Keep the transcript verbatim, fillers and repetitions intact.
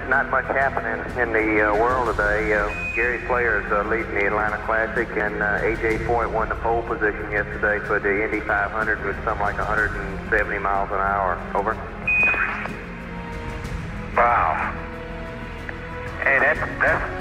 not much happening in the uh, world today. Uh, Gary Slayer's uh, leading the Atlanta Classic, and uh, A J Foyt won the pole position yesterday for the Indy five hundred with something like one hundred seventy miles an hour. Over. Wow. Hey, that's, that's